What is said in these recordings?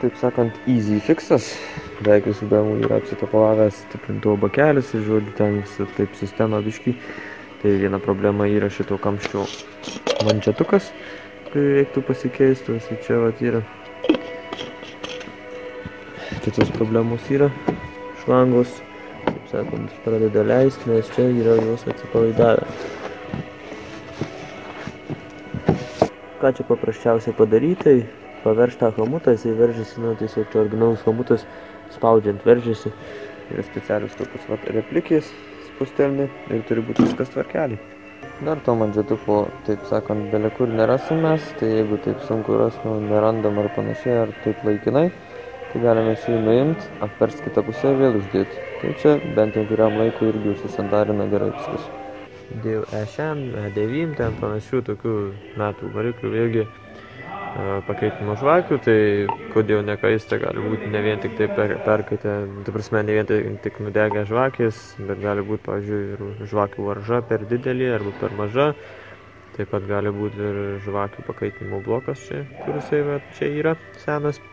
taip sakant, easy fixas. Beveik visų BMW yra apsitapalavęs stiprintuvo bakelis ir žodžiu ten visą taip sistema biškį. Tai viena problema yra šito kamščio mančetukas, kurį reiktų pasikeisti, o čia vat yra. Kitos problemos yra švangos, taip sakant, pradeda leisti, nes čia yra jos atsipalaidavę. Ką čia paprasčiausiai padaryti, tai paverš tą chomutą, jisai veržiasi, tiesiog čia originalus chomutas, spaudžiant veržiasi. Yra specialius tokius replikės, spustelni ir turi būti viskas tvarkeliai. Dar to manžetuko, taip sakant, belekur nerasim mes, tai jeigu taip sunku ras, nerandam ar panašiai, ar taip laikinai, tai galime šį nuimti, apversti kitą pusę ir vėl uždėti. Tai čia bent jau kuriam laikui irgi užsisandarina gerai viskas. Dėl E6, E9, ten panašių tokių metų variklių vėlgi pakeitimo žvakių, tai kodėl nekaista gali būti ne vien tik tai perkaitę, tai prasme ne vien tik nudegę žvakės, bet gali būti, pavyzdžiui, ir žvakių varža per didelį arba per maža. Taip pat gali būti ir žvakių pakeitimo blokas čia, kuris čia yra senas.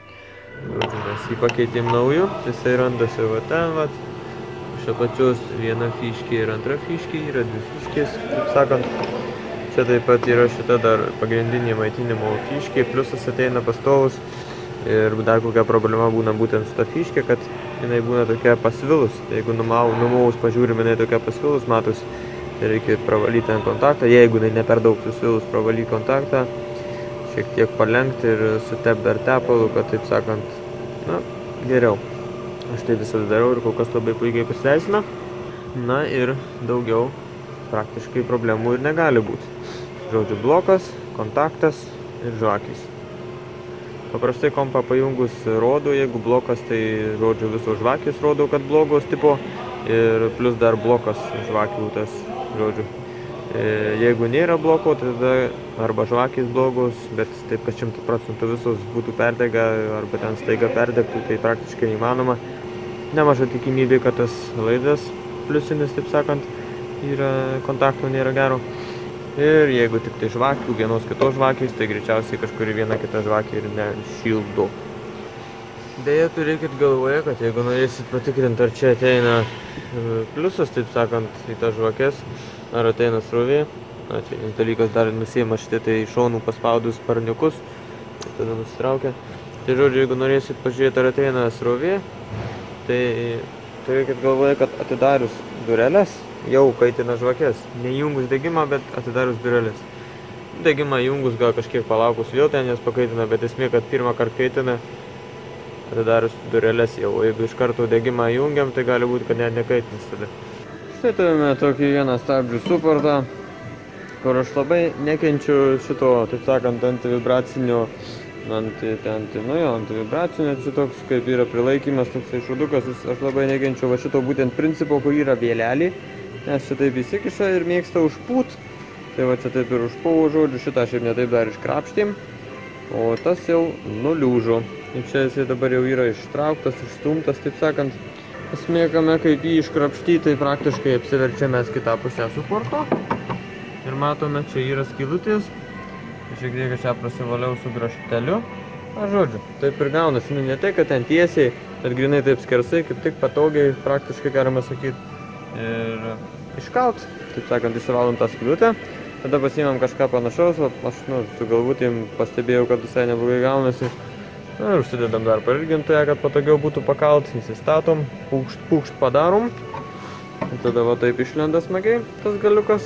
Mes jį pakeitėm naujų, jisai randasi va ten, va. Iš apačios viena fiškė ir antra fiškė, yra dvi fiškės, taip sakant. Čia taip pat yra šita dar pagrindinė maitinimo fiškė, pliusas ateina pastovus. Ir dar kokia problema būna būtent su ta fiškė, kad jinai būna tokia pasvilus. Tai jeigu numaus pažiūrim, jinai tokia pasvilus, matos, tai reikia pravalyti ant kontaktą. Jeigu jinai ne per daug susvilus, pravalyti kontaktą, šiek tiek palenkti ir sutep dar tepalu, kad taip sakant, na, geriau. Aš tai visada darau ir kol kas labai puikiai pasiteisina. Na ir daugiau praktiškai problemų ir negali būti. Žodžiu, blokas, kontaktas ir žvakės. Paprastai kompą pajungus rodo, jeigu blokas, tai žodžiu visos žvakės rodo, kad blogos tipo. Ir plus dar blokas žvakių tas, žodžiu. Jeigu nėra bloko, tada arba žvakės blogos, bet taip, kad 100% visos būtų perdegę arba ten staiga perdegtų, tai praktiškai įmanoma. Nemaža tikimybė, kad tas laidas pliusinis, taip sakant, kontakto nėra gero. Ir jeigu tik tai žvakių, vienos kitos žvakės, tai greičiausiai kažkuri viena kita žvakė ir nešildo. Deja, turėkit galvoje, kad jeigu norėsit patikrinti, ar čia ateina pliusas, taip sakant, į tas žvakės, ar ateina srovė. Na, čia vienas dalykas dar nusiima šitai tai šonų paspaudus sparniukus, tada nusitraukia. Tai žodžiu, jeigu norėsit pažiūrėti, ar ateina srovė, tai turėkit galvoje, kad atidarius dureles jau kaitina žvakės. Neįjungus degimą, bet atidarius dureles. Degimą įjungus gal kažkiek palaukus vėl ten jas pakaitina, bet esmė, kad pirmą kartą kaitina atidarius dureles jau. Jeigu iš karto degimą įjungiam, tai gali būti, kad net nekaitinis tada. Štai turime tokį vieną stabdžių suportą, kur aš labai nekenčiu šito, taip sakant, antivibracinio, antivibracinio, šitoks kaip yra prilaikymas, toksai šudukas, aš labai nekenčiu va šito būtent principo, kur yra vėlelį, nes šitaip įsikiša ir mėgsta užpūt, tai va čia taip ir užpūvo, žodžiu, šitą šiaip netaip dar iškrapštėm, o tas jau nuliūžo. Ir čia jisai dabar jau yra ištrauktas, išstumtas, taip sakant. Esmė, kame kaip jį iškrapštyti, tai praktiškai apsiverčiame kitą pusę suporto. Ir matome, čia yra skylutės. Šiek tiek aš ją prasivaliau su grašteliu. Na, žodžiu, taip ir gaunasi. Ne tai, kad ten tiesiai, bet grinai taip skersai, kaip tik patogiai, praktiškai galima sakyti. Ir iškalt, taip sakant, išsivalom tą skylutę. Tada pasiimam kažką panašaus, aš su galvutėm pastebėjau, kad visai neblogai gaunasi. Na, ir užsidedam dar pailgintoje, kad patogiau būtų pakalt, įsistatom, pūkšt padarom. Ir tada va taip išlenda smagiai tas galiukas.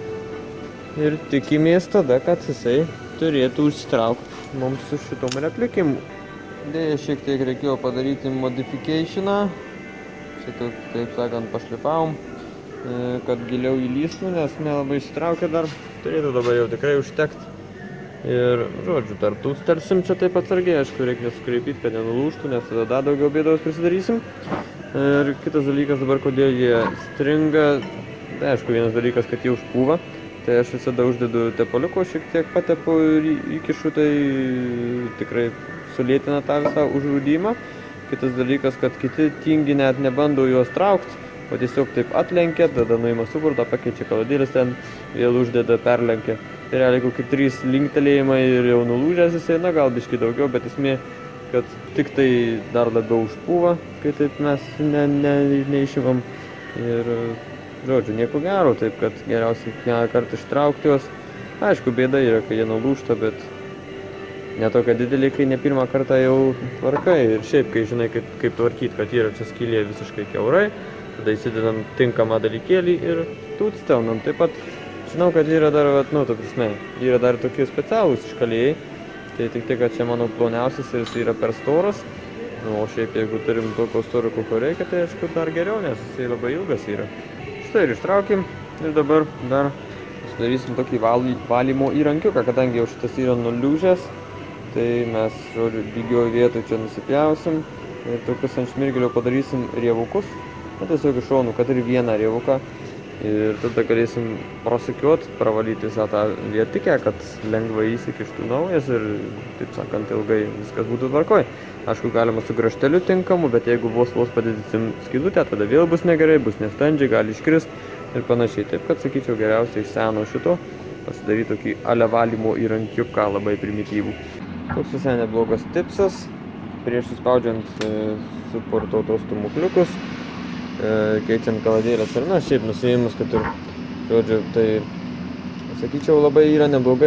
Ir tikimės tada, kad jisai turėtų užsitraukti mums su šitom replikim. Dėja, šiek tiek reikėjo padaryti modificationą. Čia taip sakant pašlipavom, kad giliau įlystų, nes nelabai išsitraukė dar. Turėtų dabar jau tikrai užtekti. Ir, žodžiu, dar tūstelsim čia taip atsargiai, aišku, reikia nesukreipyti, kad nenulūžtų, nes tada dar daugiau bėdos prisidarysim. Ir kitas dalykas dabar, kodėl jie stringa, tai aišku, vienas dalykas, kad jie užpūva, tai aš visada uždedu tepaliuko, šiek tiek patepu ir įkišu, tai tikrai sulėtina tą visą užrūdymą. Kitas dalykas, kad kiti tingi net nebando juos traukti, o tiesiog taip atlenkia, tada nuima suportą, pakeičia kaladėlės ten, vėl uždeda, perlenkia. Tai realiai kokie 3 linktelėjimai ir jau nulūžęs jisai, na gal biškai daugiau, bet esmė kad tik tai dar labiau užpūva, kai taip mes neišimam. Ir, žodžiu, nieko gero, taip kad geriausiai kiekvieną kartą ištraukti juos. Aišku, bėda yra, kai jie nulūžta, bet ne tokia didelė, kai ne pirmą kartą jau tvarkai. Ir šiaip, kai žinai, kaip tvarkyti, kad yra čia skylė visiškai kiaurai, tada įsidedam tinkamą dalykėlį ir tūtstelnam. Taip pat žinau, kad yra dar, ta prasme, yra dar tokie specialūs iškalėjai. Tai tik tai, kad čia mano ploniausias ir jis yra per storas. O šiaip, jeigu turim tokio storų, kokio reikia, tai aišku dar geriau, nes jisai labai ilgas yra. Štai ir ištraukim ir dabar dar sudarysim tokį valymo įrankiuką, kadangi jau šitas yra nuliūžęs. Tai mes, žodžiu, lygioj vietoj čia nusipjausim ir tokius ant šmirgelio padarysim rievukus. Tiesiog iš šonų, kad ir vieną rievuką. Ir tada galėsim prasukiuot, pravalyti visą tą vietikę, kad lengvai įsikištų naujas ir, taip sakant, ilgai viskas būtų tvarkoj. Aišku, galima su grąžteliu tinkamu, bet jeigu vos padidinsim skylutę, tada vėl bus negerai, bus nestandžiai, gali iškrist ir panašiai. Taip kad, sakyčiau, geriausia iš seno šito pasidaryti tokį alevalymo įrankiuką labai primityvų. Toks visai neblogas tipsas, prieš suspaudžiant suporto tos stūmukliukus, keičiant kaladėlės ir šiaip nusiėmus, kad ir, žodžiu, tai, sakyčiau, labai yra neblogai.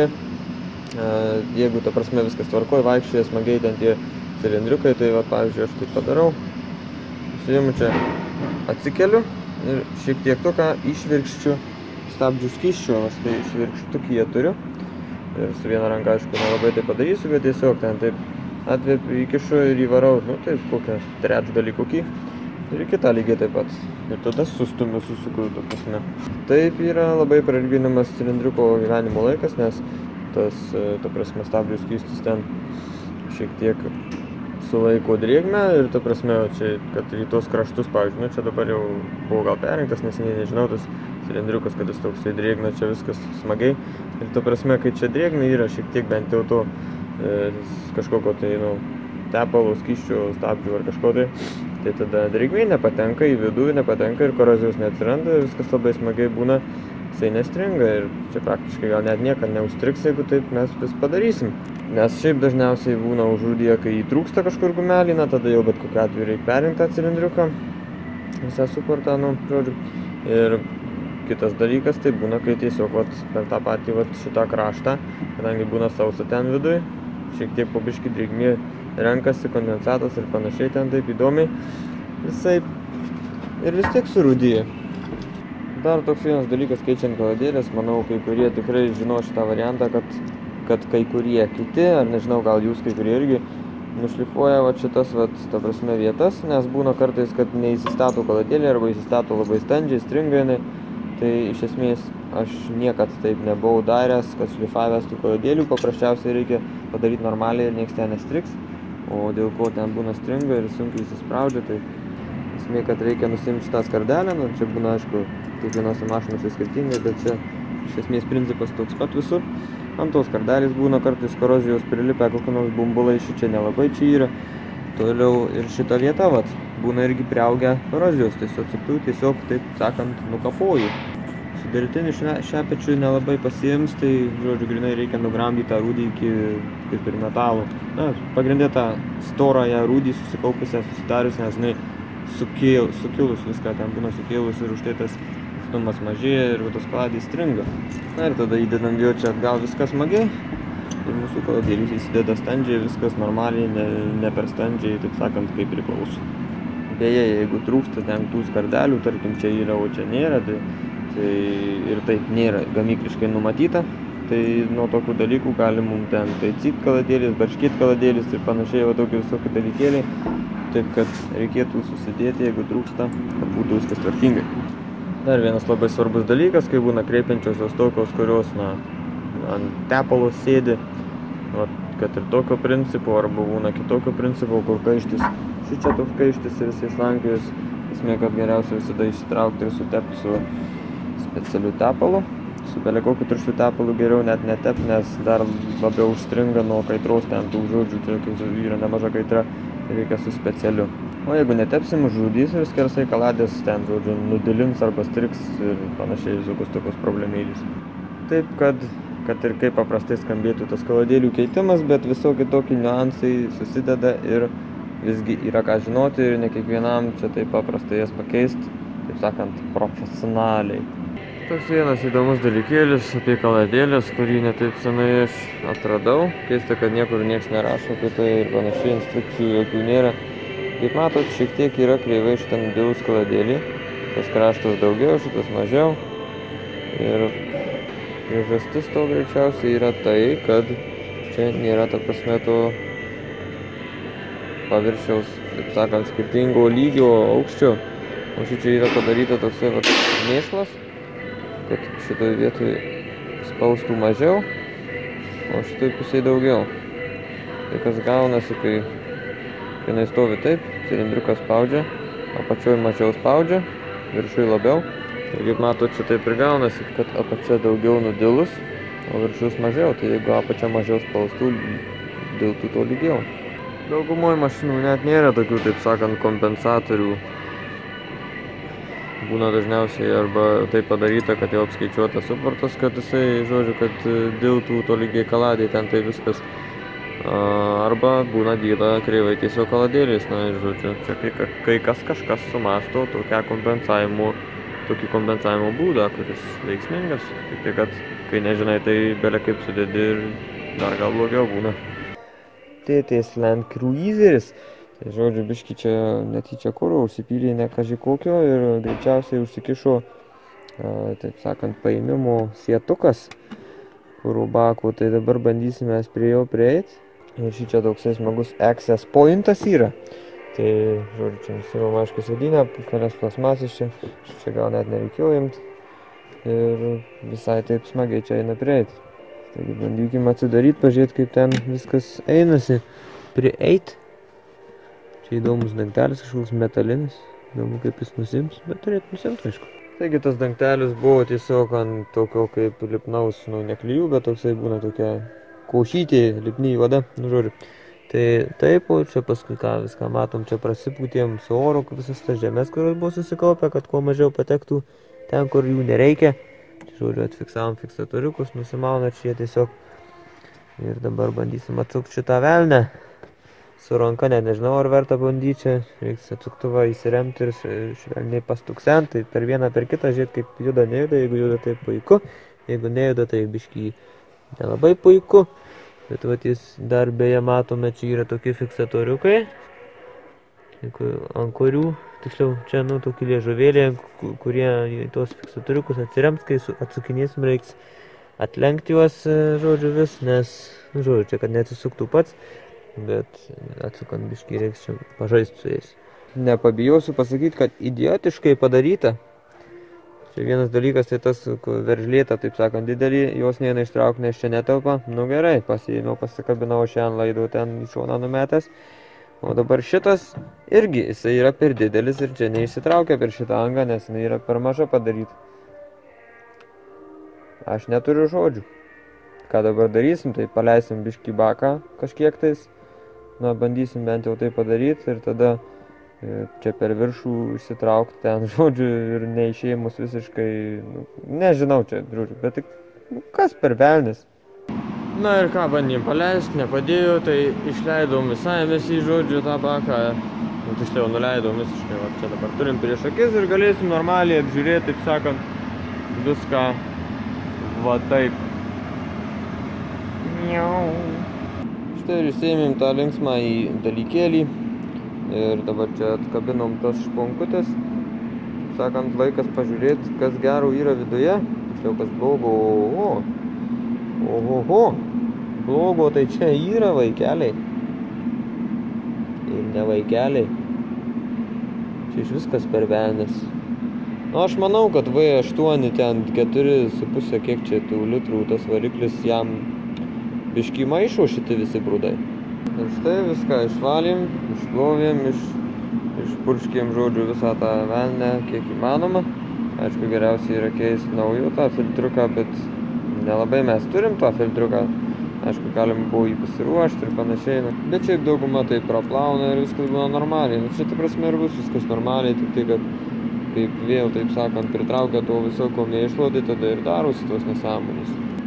Jeigu, ta prasme, viskas tvarkoj, vaikščioja smagiai ten tie cilindriukai, tai, pavyzdžiui, aš taip padarau. Nusiėmu čia, atsikeliu ir šiek tiek toką išvirkščiu stabdžių skysčiu, aš tai išvirkštukį jie turiu. Ir su viena ranka, aišku, nelabai tai padarysiu, bet tiesiog ten taip atvepiu, įkišu ir įvarau, taip, kokią trečdalį kokį. Ir kitą lygiai taip pat. Ir tada sustumiu, susuku, ta prasme. Taip yra labai prailginamas cilindriuko gyvenimo laikas, nes tas, ta prasme, stabdžių skystis ten šiek tiek sulaiko drėgmę ir, ta prasme, čia, kad į tos kraštus, pavyzdžiui, čia dabar jau buvo gal perrinktas, nes nežinau, tas cilindriukas, kad jis toksai drėgna, čia viskas smagiai. Ir, ta prasme, kai čia drėgmė yra šiek tiek bent jau to kažkokio tai, tepalo, skysčio, stabdžių ar kažko tai tada drėgmė nepatenka į vidų, nepatenka ir korozijos neatsiranda, viskas labai smagiai būna, jisai nestringa ir čia praktiškai gal net niekad neužstriks, jeigu taip mes vis padarysim. Nes šiaip dažniausiai būna užrūdyje, kai įtrūksta kažkur gumelį, tada jau bet kokiu atveju reikia perinkti tą cilindriuką, visą suportą, žodžiu. Ir kitas dalykas, tai būna, kai tiesiog per tą patį šitą kraštą, kadangi būna sausa ten viduj, šiek tiek po biškį drėgmė renkasi, kondensatas ir panašiai ten taip įdomiai, visai ir vis tiek surūdyja. Dar toks vienas dalykas keičiant kaladėlės, manau, kai kurie tikrai žino šitą variantą, kad kai kurie kiti, ar nežinau, gal jūs kai kurie irgi nušlifuoja šitas, ta prasme, vietas, nes būna kartais, kad neįsistato kaladėlė arba įsistato labai standžiai, stringa jinai. Tai iš esmės aš niekad taip nebuvau daręs, kad šlifavęs tų kaladėlių, paprasčiausiai reikia padaryti normaliai ir nieks ten nestriks. O dėl ko ten būna stringa ir sunkiai įsispraudžia, tai esmė, kad reikia nusimti šitą skardelę, čia būna, aišku, kiekvienose mašinose skirtingai, bet čia iš esmės principas toks pat visur. Ant tos skardelės būna kartais korozijos prilipę kokie nors bumbulai, čia nelabai čia yra. Toliau ir šita vieta, būna irgi priaugę korozijos, tiesiog, taip sakant, nukapoju. Su deltiniu šepečiu nelabai pasiims, tai, žodžiu, grinai reikia nugramdyti tą rūdį iki kaip ir metalo. Pagrindė tą storąją rūdį susikaupusią, susidarius, nes, sukilus viską, ten būna sukilus ir už tai tas atstumas mažėja ir tas kaladės stringa. Ir tada įdedam vėl čia atgal viskas smagiai. Ir mūsų kaladėlis įsideda standžiai, viskas normaliai, ne per standžiai, taip sakant, kaip priklauso. Beje, jeigu trūksta ten tų skardelių, tarkim, čia yra, o čia nėra, tai ir taip nėra gamykliškai numatyta, tai nuo tokių dalykų gali mums ten taisyti kaladėlis, barškyti kaladėlis ir panašiai, tokie visokie dalykėliai. Taip, kad reikėtų susidėti, jeigu trūksta, kad būtų viskas tvarkingai. Dar vienas labai svarbus dalykas, kai būna kreipiančiosios tokios, kurios, ant tepalo sėdi, kad ir tokio principo, arba būna kitokio principo, kur kaištis, šičia toks kaištis ir jisai slankijus, esmė, kad geriausia visada išsitraukti ir sutepti su specialiu tepalu. Su belekokiu tirštu tepalu geriau net netepti, nes dar labiau užstringa nuo kaitros ten tų žodžių, tai yra nemaža kaitra, reikia su specialiu. O jeigu netepsim, žudys ir skersai kaladės ten, žodžiu, nudilins arba striks ir panašiai visokios tokios problemėlės. Taip, kad kad ir kaip paprastai skambėtų tas kaladėlių keitimas, bet visokie tokie niuansai susideda ir visgi yra ką žinoti ir ne kiekvienam čia taip paprastai jas pakeisti, taip sakant, profesionaliai. Toks vienas įdomus dalykėlis apie kaladėlės, kurį netaip senai aš atradau. Keista, kad niekur nieks nerašo apie tai ir panašiai, instrukcijų jokių nėra. Kaip matot, šiek tiek yra kreivai šitam gilus kaladėlį. Tas kraštas daugiau, šitas mažiau. Ir priežastis to greičiausiai yra tai, kad čia nėra, ta prasme, to paviršiaus, taip sakant, skirtingo lygio, aukščio. O šičia yra padaryta toksai mėšlas, kad šitoj vietoj spaustų mažiau, o šitoj pusėje daugiau. Tai kas gaunasi, kai jinai stovi taip, cilindriukas spaudžia, apačioj mažiau spaudžia, viršui labiau. Ir kaip matot, čia taip ir gaunasi, kad apačia daugiau nudilus, o viršus mažiau. Tai jeigu apačia mažiau spaustų, diltų to lygiau. Daugumoj mašinų net nėra tokių, taip sakant, kompensatorių. Būna dažniausiai arba tai padaryta, kad jau apskaičiuotas suportas, kad jisai, žodžiu, kad diltų tolygiai kaladėj, ten tai viskas. Arba būna dyla kreivai tiesiog kaladėlis, na ir žodžiu, čia kai kažkas sumasto tokį kompensavimo būdą, kuris veiksmingas. Tik tai, kad kai nežinai, tai bele kaip sudedi ir dar gal blogiau būna. Tėtės Land Cruiseris. Tai žodžiu, biški čia netyčia kuro užsipylė ne kaži kokio ir greičiausiai užsikišo, taip sakant, paėmimo sietukas kuro bako. Tai dabar bandysime prie jo prieiti. Ir šičia toksai smagus access pointas yra. Tai žodžiu, čia nusivom aišku sėdynę, kelias plasmasis čia gal net nereikėjo imti. Ir visai taip smagiai čia eina prieiti. Taigi bandykime atsidaryti, pažiūrėti, kaip ten viskas einasi. Prieiti. Čia įdomus dangtelis, kažkoks metalinis. Įdomu, kaip jis nusims, bet turėtų nusimti, aišku. Taigi tas dangtelis buvo tiesiog ant tokio kaip lipnaus, ne klijų, bet toksai būna tokia kaušytė, lipny juoda, žodžiu. Tai taip, o čia paskui ką viską matom, čia prasipūtėm su oro visas tas žemės, kurios buvo susikaupę, kad kuo mažiau patektų ten, kur jų nereikia. Čia, žodžiu, atfiksavom fiksatoriukus, nusimauna čia tiesiog. Ir dabar bandysim atsukti šitą velnę. Su ranka nežinau, ar verta bandyti čia. Reiks atsuktuvą įsiremti ir švelniai pastuksent. Tai per vieną, per kitą žiūrėti, kaip juda, nejuda. Jeigu juda, tai puiku. Jeigu nejuda, tai biškį nelabai puiku. Bet vat jis dar beje matome, čia yra tokie fiksatoriukai, ant kurių, tiksliau, čia tokie liežuvėliai, kurie į tos fiksatoriukus atsirems, kai atsukinėsim, reiks atlenkti juos, žodžiu, vis, nes, žodžiu, čia kad neatsisuktų pats. Bet atsukant biškį reiks čia pažaisti su jais. Nepabijosiu pasakyti, kad idiotiškai padaryta. Čia vienas dalykas, tai tas veržlėta, taip sakant, didelį, jos neina ištraukti, nes čia netelpa. Nu gerai, pasiėmiau, pasikabinau šiandien laidų ten į šoną numetęs. O dabar šitas irgi, jisai yra per didelis ir čia neišsitraukia per šitą angą, nes jinai yra per maža padaryta. Aš neturiu žodžių. Ką dabar darysim, tai paleisim biškį baką kažkiek tais. Na, bandysim bent jau tai padaryti ir tada čia per viršų išsitraukti ten, žodžiu, ir neišėjimus visiškai, nežinau čia, žodžiu, bet tik, kas per velnis. Na ir ką, bandėm paleisti, nepadėjo, tai išleidom visai visi, žodžiu, tą baką. Tiksliau, nuleidom visiškai, va, čia dabar turim prieš akis ir galėsim normaliai apžiūrėti, taip sakant, viską, va taip. Štai ir įsėmėm tą linksmą į dalykėlį ir dabar čia atkabinom tas šponkutės. Taip sakant, laikas pažiūrėti, kas gero yra viduje, tiksliau kas blogo. Ohoho, blogo tai čia yra vaikeliai. Ir ne vaikeliai. Čia iš viskas per velnes. Nu, aš manau, kad V8 ten 4,5 kiek čia tų litrų tas variklis jam biškį maišo šiti visi brūdai. Ir štai viską išvalėm, išplovėm, išpurškėm, žodžiu, visą tą velnę, kiek įmanoma. Aišku, geriausiai yra keisti naują tą filtriuką, bet nelabai mes turim tą filtriuką. Aišku, galim buvo jį pasiruošti ir panašiai. Bet šiaip dauguma tai praplauna ir viskas būna normaliai. Nu, čia, ta prasme, ir bus viskas normaliai, tik tai, kad kaip vėl, taip sakant, pritraukia to visoko mėšlo, tai tada ir darosi tos nesąmonės.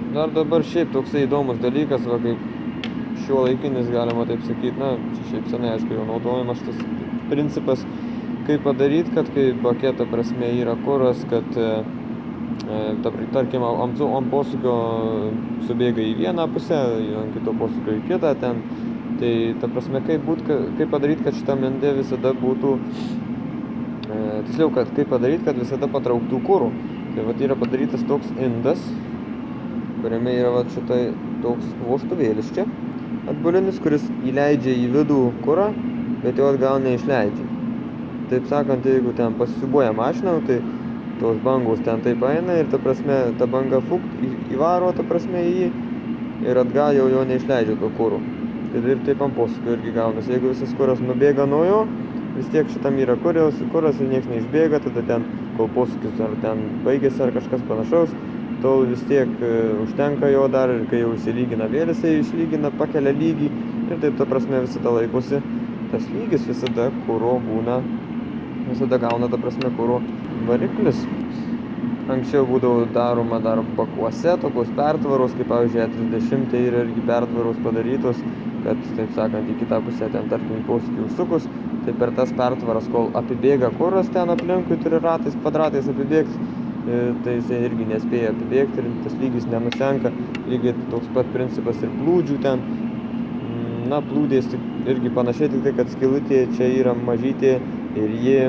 Dar dabar šiaip toksai įdomus dalykas, va kaip šiuolaikinis, galima taip sakyti, na, čia šiaip senai, aišku, jau naudojamas tas principas, kaip padaryti, kad kai bake, ta prasme, yra kuras, kad, tarkim, ant posūkio subėga į vieną pusę, ant kito posūkio į kitą ten, tai, ta prasme, kaip padaryti, kad šitam inde visada būtų, tiksliau, kaip padaryti, kad visada patrauktų kurų. Tai vat yra padarytas toks indas, kuriame yra vat šitai toks vožtuvėlis čia atbulinis, kuris įleidžia į vidų kurą, bet jo atgal neišleidžia. Taip sakant, jeigu ten pasisiubuoja mašina, tai tos bangos ten taip eina ir ta prasme, ta banga įvaro, ta prasme, į jį ir atgal jau jo neišleidžia to kurų. Ir taip ant posūkio irgi gaunas. Jeigu visas kuras nubėga nuo jo, vis tiek šitam yra kuras ir nieks neišbėga, tada ten, kol posūkis ar ten baigėsi ar kažkas panašaus, tol vis tiek užtenka jo dar ir kai jau įsilygina vėl, jisai išlygina, pakelia lygį ir taip ta prasme visada laikosi tas lygis, visada kuro būna, visada gauna ta prasme kuro variklis. Anksčiau būdavo daroma dar bakuose tokios pertvaros, kaip pavyzdžiui E30 yra irgi pertvaros padarytos, kad, taip sakant, į kitą pusę ten tarkim posūkį užsukus, tai per tas pertvaras, kol apibėga kuras ten aplinkui, turi ratais, kvadratais apibėgti, tai jisai irgi nespėja apibėgti ir tas lygis nenusenka. Lygiai toks pat principas ir plūdžių ten. Na, plūdės irgi panašiai, tik tai, kad skylutė čia yra mažytė ir ji,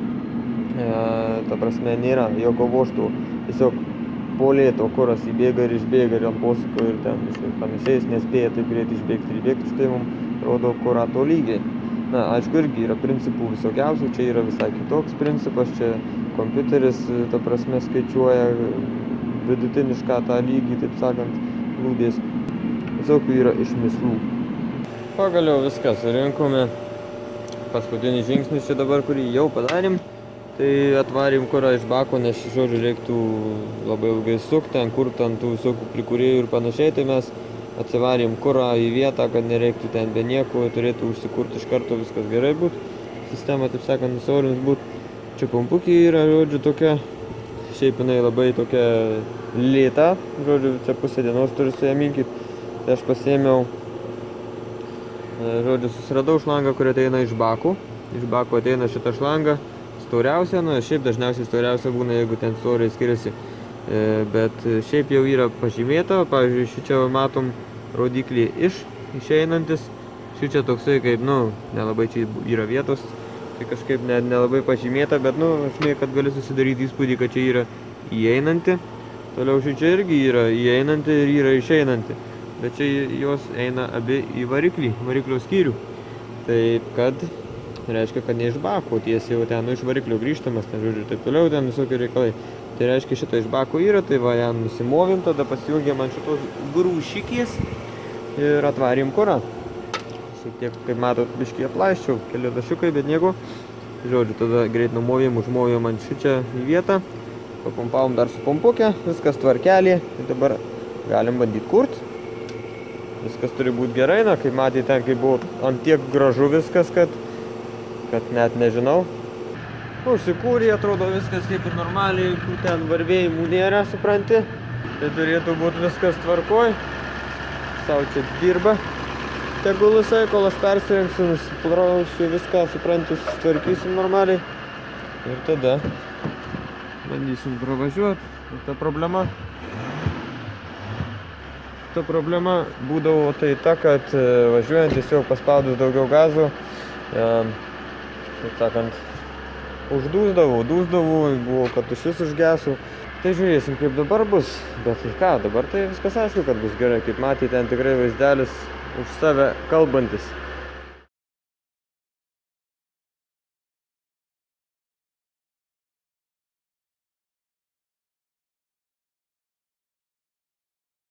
ta prasme, nėra jokio vožtų. Tiesiog po lėto kuras įbėga ir išbėga ir ant posūkio ir ten panašiai, jis nespėja taip greitai išbėgti ir įbėgti, štai mums rodo kurato lygiai. Na, aišku, irgi yra principų visokiausių, čia yra visai kitoks principas, čia kompiuteris, ta prasme, skaičiuoja vidutinišką tą lygį, taip sakant, plūdės. Visokių yra išmislų. Pagaliau viską surinkome. Paskutinį žingsnį čia dabar, kurį jau padarėm, tai atvarėm kurą iš bako, nes, žodžiu, reiktų labai ilgai sukti, ten kurt ant tų visokių prikūrėjų ir panašiai, tai mes atsivarėm kurą į vietą, kad nereiktų ten be nieko, turėtų užsikurti iš karto, viskas gerai būt. Sistema, taip sakant, nusiaurins būt. Čia pampukė yra, žodžiu, tokia, šiaip jinai labai tokia lėta, žodžiu, čia pusę dienos turi su ją minkyti. Tai aš pasiėmiau, žodžiu, susiradau šlangą, kuri ateina iš bakų. Iš bakų ateina šitą šlangą, storiausia, nu, šiaip dažniausiai storiausia būna, jeigu ten storiai skiriasi. Bet šiaip jau yra pažymėta, pavyzdžiui, šičia matom rodiklį išeinantis, šičia toksai kaip, nu, nelabai čia yra vietos, tai kažkaip nelabai pažymėta, bet, nu, esmė, kad gali susidaryti įspūdį, kad čia yra įeinanti, toliau šičia irgi yra įeinanti ir yra išeinanti, bet čia jos eina abi į variklio skyrių, taip kad reiškia, kad ne iš bako, tiesiai jau ten, nu, iš variklio grįžtamas, ten, žodžiu, taip toliau, ten visokie reikalai. Tai reiškia, šito iš bako yra, tai va, ją nusimovim, tada pasijungėm ant šitos grūšikės ir atvarėm kurą. Šiek tiek, kaip matot, biškį aplaiščiau, keli dašiukai, bet nieko. Žodžiu, tada greit numovėm, užmovėm ant šičia į vietą, papumpavom dar su pumpuke, viskas tvarkelė, tai dabar galim bandyti kurt. Viskas turi būti gerai, na, kaip matėte, ten, kai buvo ant tiek gražu viskas, kad net nežinau. Užsikūrė, atrodo viskas kaip ir normaliai, ten varvėjimų nėra, supranti. Tai turėtų būti viskas tvarkoj. Sau čia dirba. Tegul visai, kol aš persirenksiu, nusiplausiu viską, supranti, sutvarkysim normaliai. Ir tada bandysim pravažiuoti. Ir ta problema būdavo tai ta, kad važiuojant tiesiog paspaudus daugiau gazų, taip sakant, dūsdavau, buvo, kad iš vis užgesų. Tai žiūrėsim, kaip dabar bus. Bet tai ką, dabar tai viskas aišku, kad bus gerai. Kaip matėte, ten tikrai vaizdelis už save kalbantis.